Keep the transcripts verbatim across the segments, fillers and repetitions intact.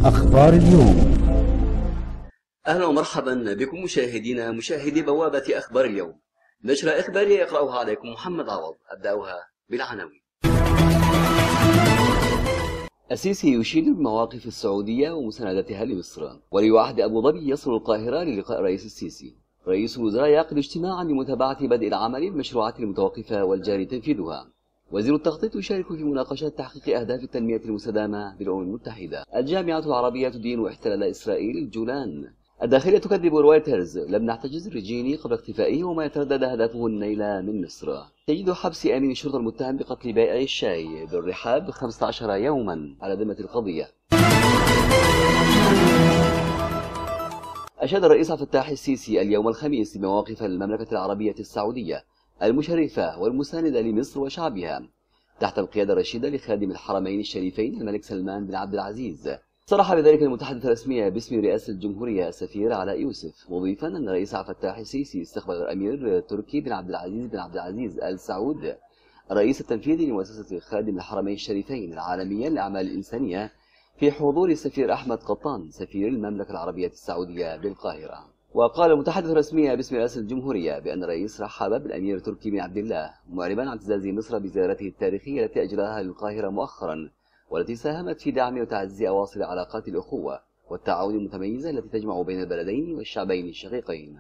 أخبار اليوم. أهلا ومرحبا بكم مشاهدينا مشاهدي بوابة أخبار اليوم، نشرة إخبارية يقرأها عليكم محمد عوض. أبدأها بالعناوين. السيسي يشيد بالمواقف السعودية ومساندتها لمصر. ولي عهد أبو ظبي يصل القاهرة للقاء الرئيس السيسي. رئيس الوزراء يعقد اجتماعا لمتابعة بدء العمل بالمشروعات المتوقفة والجاري تنفيذها. وزير التخطيط يشارك في مناقشات تحقيق أهداف التنمية المستدامة بالأمم المتحدة. الجامعة العربية تدين احتلال إسرائيل الجولان. الداخلية تكذب رويترز، لم نحتجز رجيني قبل اختفائه وما يتردد هدفه النيل من مصر. تجد حبس أمين الشرطة المتهم بقتل بائع الشاي بالرحاب خمسة عشر يوما على ذمة القضية. أشاد الرئيس عبد الفتاح السيسي اليوم الخميس بمواقف المملكة العربية السعودية المشرفة والمساندة لمصر وشعبها تحت القيادة الرشيدة لخادم الحرمين الشريفين الملك سلمان بن عبد العزيز. صرح بذلك المتحدث الرسمي باسم رئاسة الجمهورية السفير علاء يوسف، مضيفا أن الرئيس عبد الفتاح السيسي استقبل الأمير تركي بن عبد العزيز بن عبد العزيز آل سعود الرئيس التنفيذي لمؤسسة خادم الحرمين الشريفين العالمية للأعمال الإنسانية في حضور السفير أحمد قطان سفير المملكة العربية السعودية بالقاهرة. وقال المتحدث الرسمي باسم رئاسة الجمهورية بأن الرئيس رحب بالأمير تركي بن عبد الله، معربا عن اعتزاز مصر بزيارته التاريخية التي أجراها للقاهرة مؤخرا، والتي ساهمت في دعم وتعزيز أواصر علاقات الأخوة والتعاون المتميزة التي تجمع بين البلدين والشعبين الشقيقين.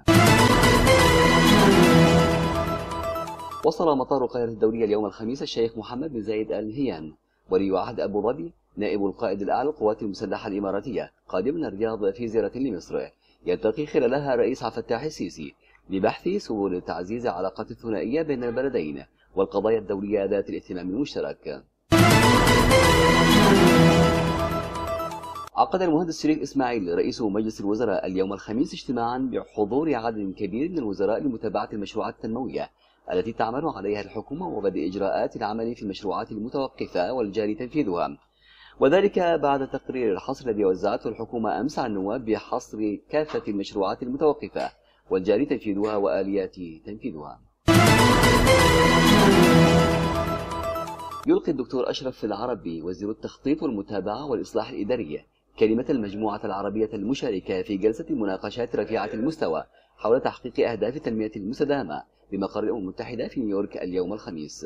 وصل مطار القاهرة الدولي اليوم الخميس الشيخ محمد بن زايد آل نهيان ولي عهد أبو ظبي نائب القائد الأعلى للقوات المسلحة الإماراتية قادما الرياض في زيارة لمصر يلتقي خلالها الرئيس عبد الفتاح السيسي لبحث سبل تعزيز العلاقات الثنائية بين البلدين والقضايا الدولية ذات الاهتمام المشترك. عقد المهندس شريف إسماعيل رئيس مجلس الوزراء اليوم الخميس اجتماعا بحضور عدد كبير من الوزراء لمتابعة المشروعات التنموية التي تعمل عليها الحكومة وبدء إجراءات العمل في المشروعات المتوقفة والجاري تنفيذها، وذلك بعد تقرير الحصر الذي وزعته الحكومة أمس على النواب بحصر كافة المشروعات المتوقفة والجاري تنفيذها وآليات تنفيذها. يلقي الدكتور أشرف العربي وزير التخطيط والمتابعة والإصلاح الإداري كلمة المجموعة العربية المشاركة في جلسة مناقشات رفيعة المستوى حول تحقيق أهداف التنمية المستدامة بمقر الأمم المتحدة في نيويورك اليوم الخميس.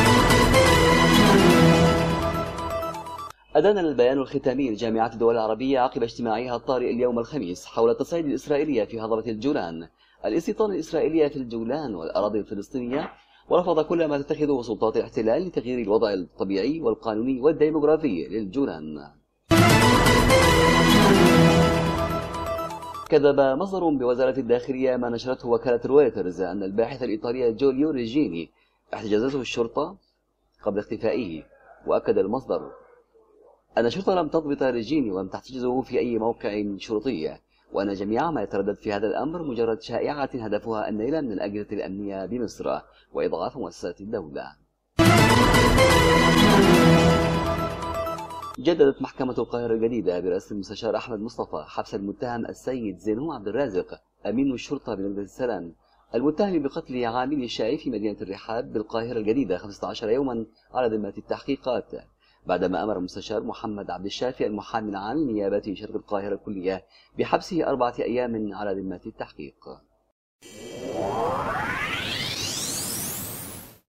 أدان البيان الختامي لجامعة الدول العربية عقب اجتماعها الطارئ اليوم الخميس حول التصعيد الإسرائيلي في هضبة الجولان، الاستيطان الإسرائيلي في الجولان والأراضي الفلسطينية، ورفض كل ما تتخذه سلطات الاحتلال لتغيير الوضع الطبيعي والقانوني والديموغرافي للجولان. كذب مصدر بوزارة الداخلية ما نشرته وكالة رويترز أن الباحث الإيطالي جوليو ريجيني احتجزته الشرطة قبل اختفائه. وأكد المصدر أن الشرطة لم تضبط ريجيني ولم تحتجزه في أي موقع شرطي، وأن جميع ما يتردد في هذا الأمر مجرد شائعة هدفها النيل من الأجهزة الأمنية بمصر وإضعاف مؤسسات الدولة. جددت محكمة القاهرة الجديدة برئاسة المستشار أحمد مصطفى حبس المتهم السيد زينو عبد الرازق أمين الشرطة بنجدة السلام المتهم بقتل عامل الشاي في مدينة الرحاب بالقاهرة الجديدة خمسة عشر يوما على ذمة التحقيقات، بعدما أمر المستشار محمد عبد الشافي المحامي العام لنيابة شرق القاهرة الكلية بحبسه أربعة أيام على ذمة التحقيق.